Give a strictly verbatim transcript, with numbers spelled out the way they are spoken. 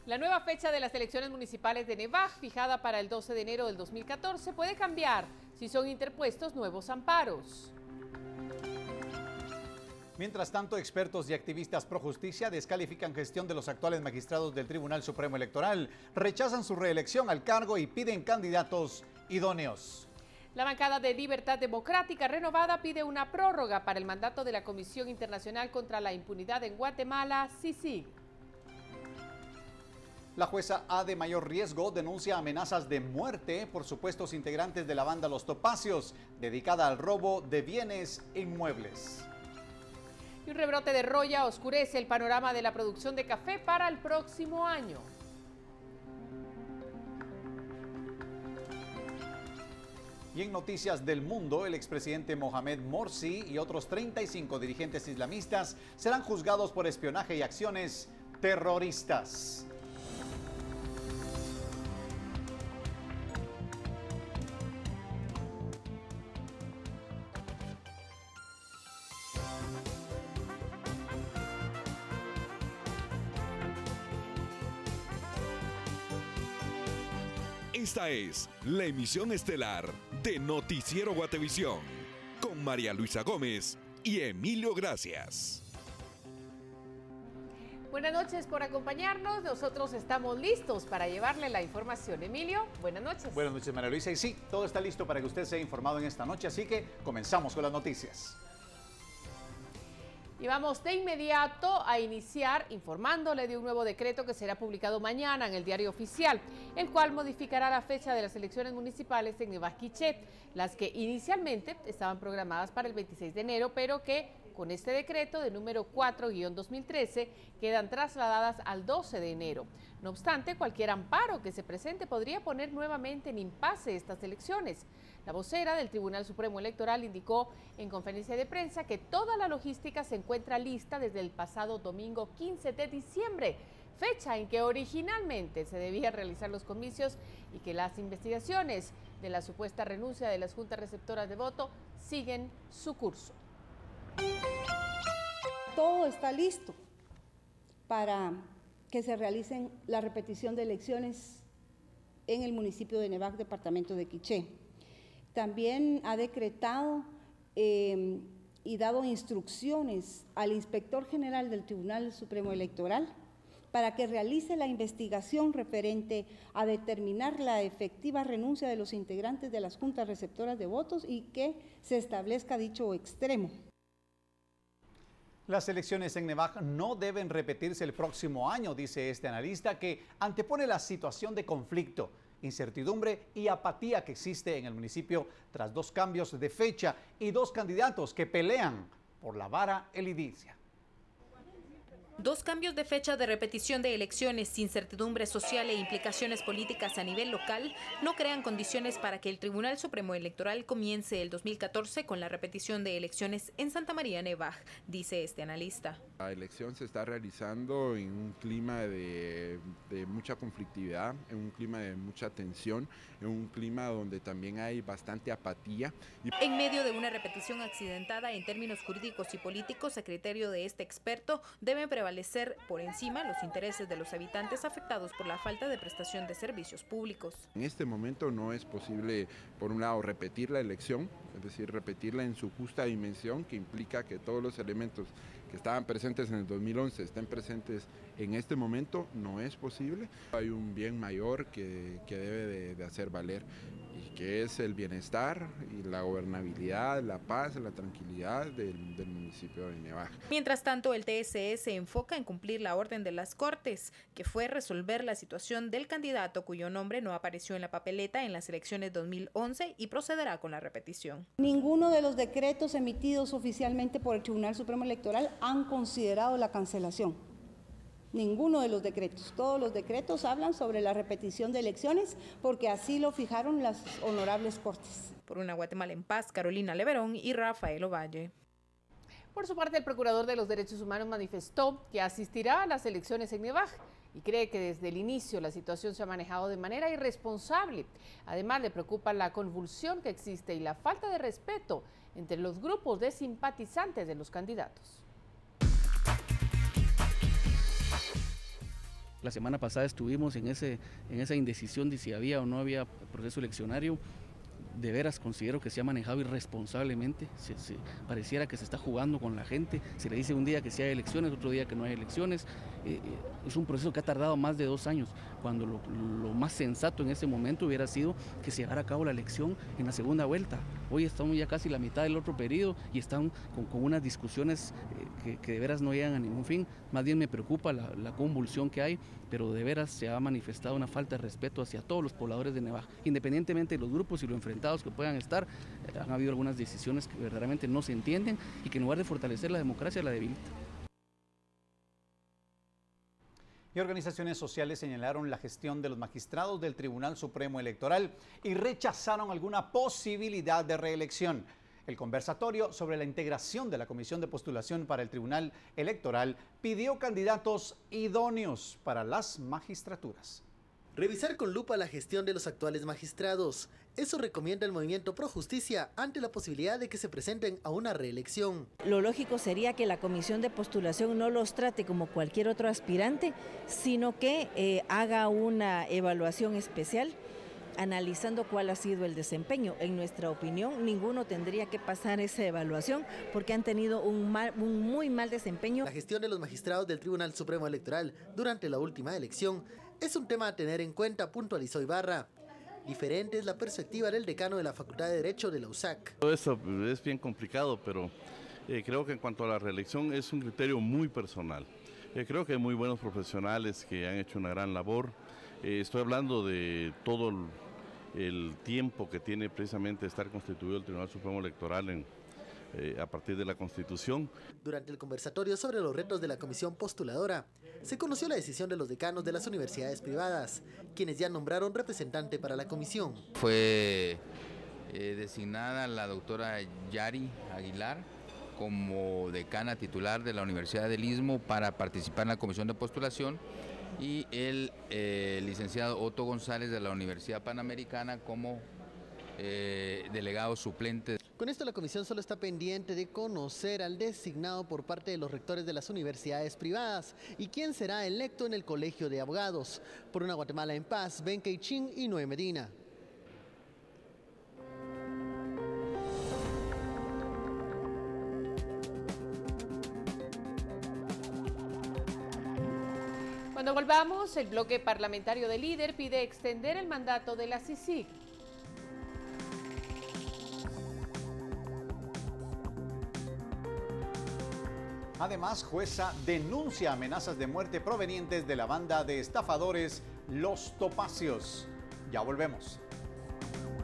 La nueva fecha de las elecciones municipales de Nevaj, fijada para el doce de enero del dos mil catorce, puede cambiar si son interpuestos nuevos amparos. Mientras tanto, expertos y activistas pro justicia descalifican gestión de los actuales magistrados del Tribunal Supremo Electoral, rechazan su reelección al cargo y piden candidatos idóneos. La bancada de Libertad Democrática Renovada pide una prórroga para el mandato de la Comisión Internacional contra la Impunidad en Guatemala, C I C I G. La jueza A de mayor riesgo denuncia amenazas de muerte por supuestos integrantes de la banda Los Topacios, dedicada al robo de bienes inmuebles. Y un rebrote de roya oscurece el panorama de la producción de café para el próximo año. Y en noticias del mundo, el expresidente Mohamed Morsi y otros treinta y cinco dirigentes islamistas serán juzgados por espionaje y acciones terroristas. Esta es la emisión estelar de Noticiero Guatevisión, con María Luisa Gómez y Emilio Gracias. Buenas noches por acompañarnos. Nosotros estamos listos para llevarle la información. Emilio, buenas noches. Buenas noches, María Luisa. Y sí, todo está listo para que usted sea informado en esta noche, así que comenzamos con las noticias. Y vamos de inmediato a iniciar informándole de un nuevo decreto que será publicado mañana en el Diario Oficial, el cual modificará la fecha de las elecciones municipales en Nevaj Quiché, las que inicialmente estaban programadas para el veintiséis de enero, pero que con este decreto de número cuatro guión dos mil trece quedan trasladadas al doce de enero. No obstante, cualquier amparo que se presente podría poner nuevamente en impasse estas elecciones. La vocera del Tribunal Supremo Electoral indicó en conferencia de prensa que toda la logística se encuentra lista desde el pasado domingo quince de diciembre, fecha en que originalmente se debían realizar los comicios, y que las investigaciones de la supuesta renuncia de las juntas receptoras de voto siguen su curso. Todo está listo para que se realicen la repetición de elecciones en el municipio de Nevaj, departamento de Quiché. También ha decretado eh, y dado instrucciones al inspector general del Tribunal Supremo Electoral para que realice la investigación referente a determinar la efectiva renuncia de los integrantes de las juntas receptoras de votos y que se establezca dicho extremo. Las elecciones en Nevaj no deben repetirse el próximo año, dice este analista, que antepone la situación de conflicto, incertidumbre y apatía que existe en el municipio tras dos cambios de fecha y dos candidatos que pelean por la vara elidícia. Dos cambios de fecha de repetición de elecciones, incertidumbre social e implicaciones políticas a nivel local no crean condiciones para que el Tribunal Supremo Electoral comience el dos mil catorce con la repetición de elecciones en Santa María Nevaj, dice este analista. La elección se está realizando en un clima de, de mucha conflictividad, en un clima de mucha tensión, en un clima donde también hay bastante apatía. En medio de una repetición accidentada en términos jurídicos y políticos, a criterio de este experto, deben prevalecer por encima los intereses de los habitantes afectados por la falta de prestación de servicios públicos. En este momento no es posible, por un lado, repetir la elección, es decir, repetirla en su justa dimensión, que implica que todos los elementos que estaban presentes en el dos mil once estén presentes en este momento, no es posible. Hay un bien mayor que, que debe de, de hacer valer, y que es el bienestar y la gobernabilidad, la paz, la tranquilidad del, del municipio de Nevaj. Mientras tanto, el T S E se enfoca en cumplir la orden de las Cortes, que fue resolver la situación del candidato cuyo nombre no apareció en la papeleta en las elecciones dos mil once, y procederá con la repetición. Ninguno de los decretos emitidos oficialmente por el Tribunal Supremo Electoral han considerado la cancelación. Ninguno de los decretos. Todos los decretos hablan sobre la repetición de elecciones porque así lo fijaron las honorables Cortes. Por una Guatemala en paz, Carolina Leverón y Rafael Ovalle. Por su parte, el Procurador de los Derechos Humanos manifestó que asistirá a las elecciones en Nevaj y cree que desde el inicio la situación se ha manejado de manera irresponsable. Además, le preocupa la convulsión que existe y la falta de respeto entre los grupos de simpatizantes de los candidatos. La semana pasada estuvimos en, ese, en esa indecisión de si había o no había proceso eleccionario. De veras considero que se ha manejado irresponsablemente, se, se, pareciera que se está jugando con la gente, se le dice un día que sí hay elecciones, otro día que no hay elecciones, eh, es un proceso que ha tardado más de dos años, cuando lo, lo más sensato en ese momento hubiera sido que se llevara a cabo la elección en la segunda vuelta. Hoy estamos ya casi la mitad del otro periodo y están con, con unas discusiones eh, que, que de veras no llegan a ningún fin, más bien me preocupa la, la convulsión que hay, pero de veras se ha manifestado una falta de respeto hacia todos los pobladores de Nevaja, independientemente de los grupos y lo enfrentados que puedan estar, eh, han habido algunas decisiones que verdaderamente no se entienden y que en lugar de fortalecer la democracia la debilita. Y organizaciones sociales señalaron la gestión de los magistrados del Tribunal Supremo Electoral y rechazaron alguna posibilidad de reelección. El conversatorio sobre la integración de la Comisión de Postulación para el Tribunal Electoral pidió candidatos idóneos para las magistraturas. Revisar con lupa la gestión de los actuales magistrados. Eso recomienda el Movimiento Pro Justicia ante la posibilidad de que se presenten a una reelección. Lo lógico sería que la comisión de postulación no los trate como cualquier otro aspirante, sino que eh, haga una evaluación especial analizando cuál ha sido el desempeño. En nuestra opinión, ninguno tendría que pasar esa evaluación porque han tenido un, mal, un muy mal desempeño. La gestión de los magistrados del Tribunal Supremo Electoral durante la última elección es un tema a tener en cuenta, puntualizó Ibarra. Diferente es la perspectiva del decano de la Facultad de Derecho de la U S A C. Todo eso es bien complicado, pero eh, creo que en cuanto a la reelección es un criterio muy personal. Eh, creo que hay muy buenos profesionales que han hecho una gran labor. Eh, estoy hablando de todo el, el tiempo que tiene precisamente estar constituido el Tribunal Supremo Electoral en, eh, a partir de la Constitución. Durante el conversatorio sobre los retos de la comisión postuladora, se conoció la decisión de los decanos de las universidades privadas, quienes ya nombraron representante para la comisión. Fue eh, designada la doctora Yari Aguilar como decana titular de la Universidad del Istmo para participar en la comisión de postulación y el eh, licenciado Otto González de la Universidad Panamericana como eh, delegado suplente. Con esto la comisión solo está pendiente de conocer al designado por parte de los rectores de las universidades privadas y quién será electo en el Colegio de Abogados. Por una Guatemala en paz, Ben Keichin y Noé Medina. Cuando volvamos, el bloque parlamentario del líder pide extender el mandato de la C I C I G. Además, jueza denuncia amenazas de muerte provenientes de la banda de estafadores Los Topacios. Ya volvemos.